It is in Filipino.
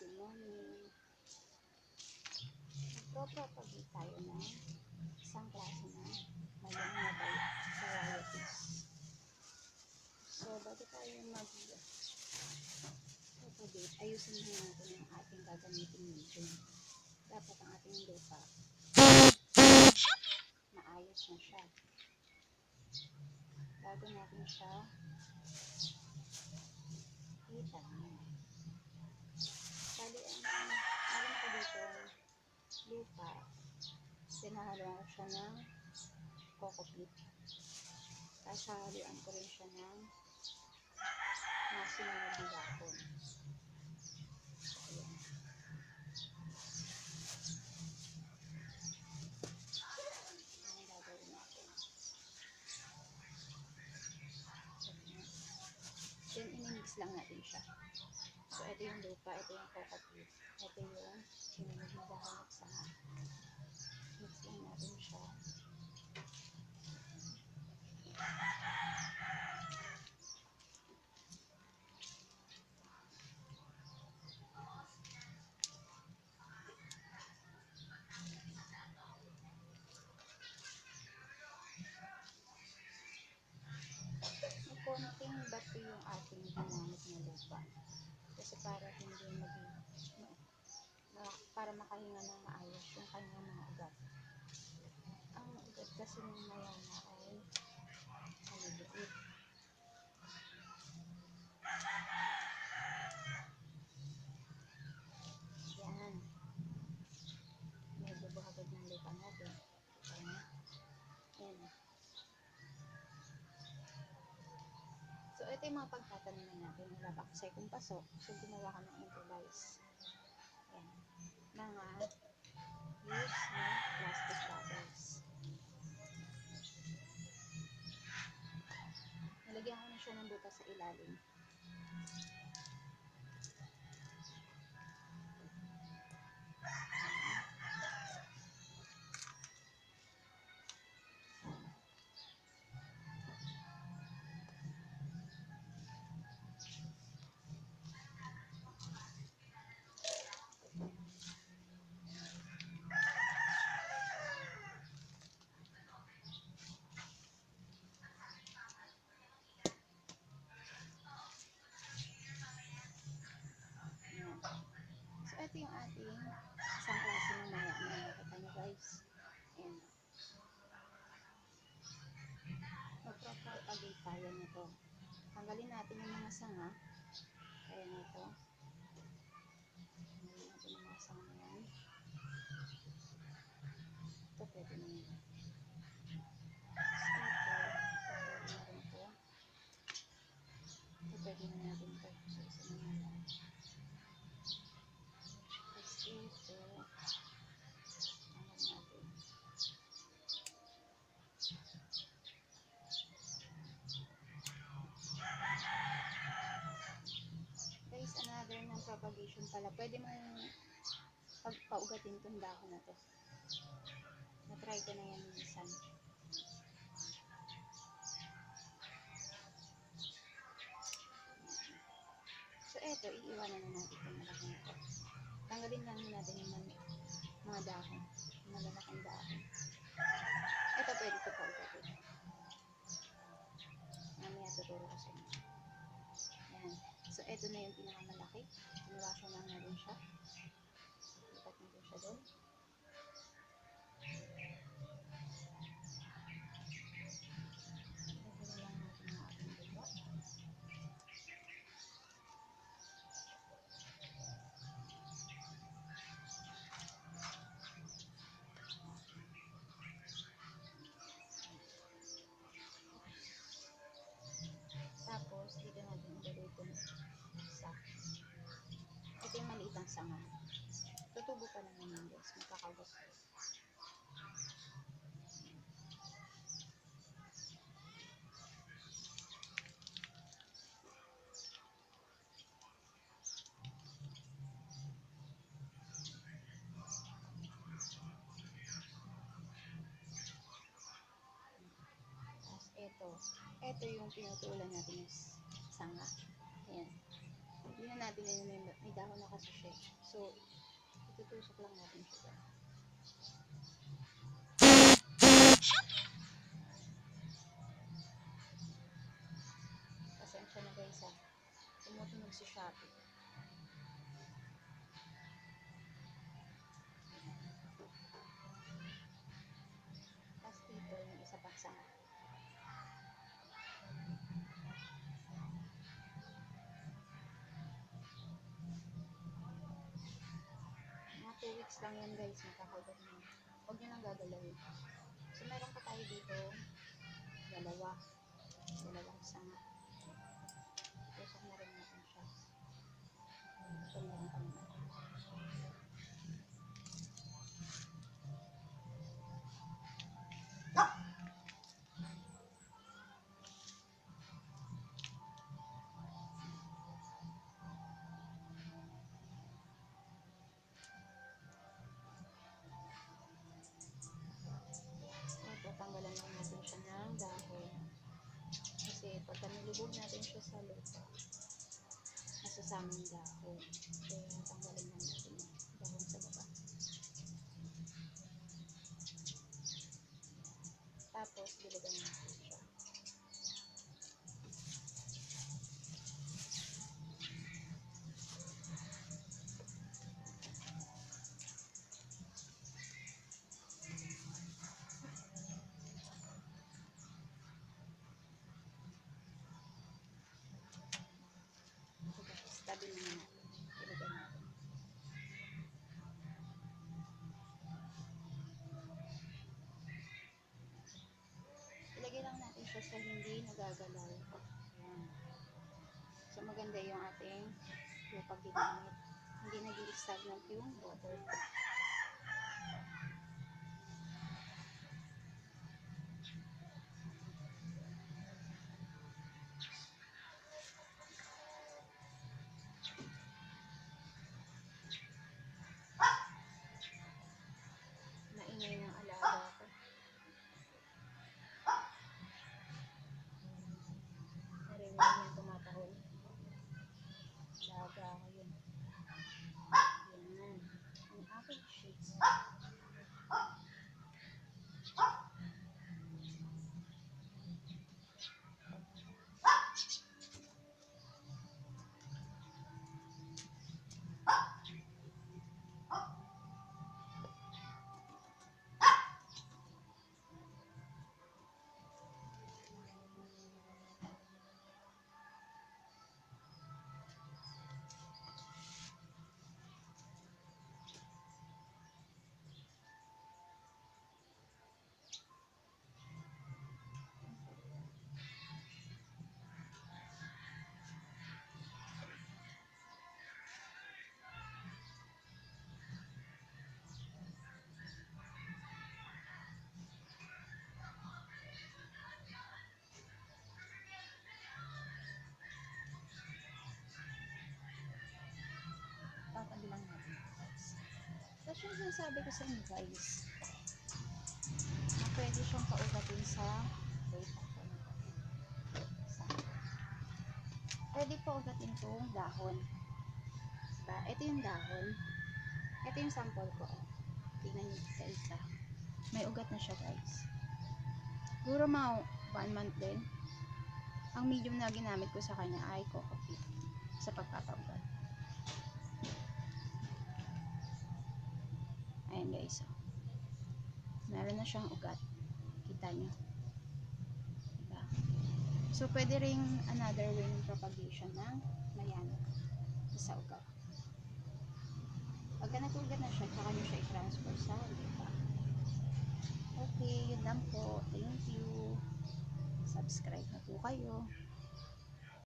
Good morning. Magpropagate tayo ng isang klase ng Mayana varieties. So, bago tayo mag-propagate, ayusin na natin yung ating gagamitin medium. Dapat ang ating lupa maayos na siya. Bago natin siya itanim. Bali, meron ko dito lupa. Pinahaluan ko siya ng Cocopeat. Tapos hahaluan ko rin siya ng masinunod na dahon. Ayan. Ang gagawin natin. Then, inimix lang natin siya. So, ito yung lupa, ito yung Cocopeat, ito yung sinunod na dahon at sanga. Mix lang natin siya. Konting bato yung ating ginamit na lupa. Kasi para hindi para makahinga ng maayos yung kanyang mga ugat. Ang ugat kasi ng Mayana ay maliliit. Yan. Medyo buhagad ng lupa natin. Yan. So, ito yung mga pagtatanim natin. Wala pa kasi kung pasok. So, gumawa ka ng improvise. Yan. Mga use na plastic bottles. Nalagyan ko na siya ng butas sa ilalim. So, ito yung ating isang klase ng Mayana. Nakita nyo guys. Ayan. Magpropagate tayo nito. Tanggalin natin yung mga sanga. Kaya nito. Tanggalin natin yung mga sanga na yan. Ito pwede na yun. Ito pwede na natin ito. So, isa na natin. Tapos ito. Guys, another ng propagation pala. Pwede mong pagpaugatin itong dahon na to. Na-try ko na yan minsan. So, eto, iiwanan na natin itong malaking ito. Tanggalin lang natin yung mga dahon. Malalaking dahon. Ito, pwede ito paugatin. Mamaya tuturo ko sa inyo. Yan. So, eto na yung pinakamalaki. Iniwasan lang natin siya. Lipat natin siya doon. Tapos, dito natin ilagay itong isa. Ito yung maliitang sanga. Tutubo pa naman yung guys. Magkakagot ko. Ito yung pinutulan natin yung sanga. Ayan. Hindi na natin may dahon na kasi siya. So, itutusok lang natin siya. Pasensya na guys ha. Tumutunog si Shopee. Tapos dito yung isa pang sanga. Mga 2 weeks lang yan guys, makakaugat na yun. Huwag nyo lang gagalawin. So meron pa tayo dito, dalawang sanga. Tusok na rin natin siya. Ito meron pa naman. Tatanggalan lang natin siya ng dahon. Kasi pagka nilubog natin siya sa lupa, nasasama yung dahon. Kaya tanggalin lang natin yung dahon sa baba. Tapos, diligan natin siya. Tabi naman natin. Diligan natin. Ilagay lang natin siya sa hindi nagagalaw. Ayan. So, maganda yung ating Propagate. Hindi nag-i-stagnant yung water. Naingay ng alaga ko. Narinig niya tumatahol. Alaga ko yun. Yan. Ang aking shades. Tatabilang natin guys. Tapos yung sinasabi ko sa inyo guys, na pwede siyang paugatin sa pwede paugatin itong dahon. Diba? Ito yung dahon. Ito yung sample ko. Tingnan nyo sa isa. May ugat na siya guys. Siguro mga 1 month din. Ang medium na ginamit ko sa kanya ay Cocopeat sa pagpapaugat. Ayan guys. Meron na siyang ugat. Kita nyo. Diba? So, pwede ring another way ng propagation ng Mayana sa ugat. Pagka natugat na siya, tsaka nyo siya i-transfer sa lupa. Okay, yun lang po. Thank you. Subscribe na po kayo.